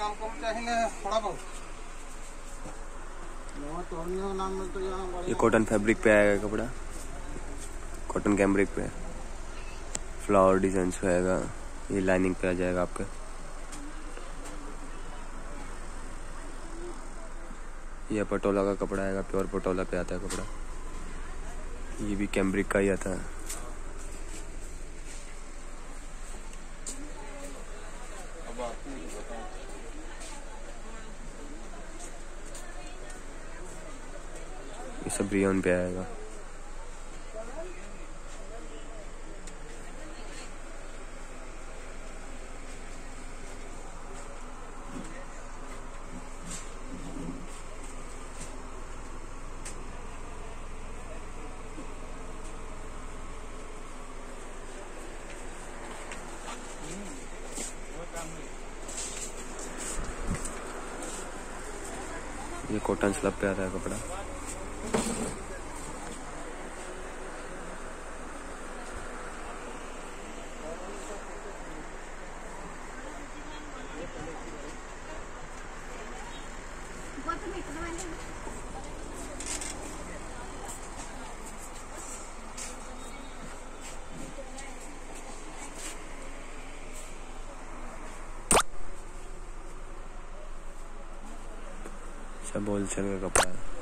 दाम कम चाहिए थोड़ा बहुत। ये कॉटन फैब्रिक पे आएगा कपड़ा, कॉटन कैम्ब्रिक पे फ्लावर डिजाइन पे आएगा। ये लाइनिंग पे आ जाएगा आपके। ये पटोला का कपड़ा आएगा, प्योर पटोला पे आता है कपड़ा। ये भी कैम्ब्रिक का ही आता है। ये सब रियन पे आएगा। ये कॉटन स्लब पे आता है कपड़ा। सब होलसेल का कपड़ा है।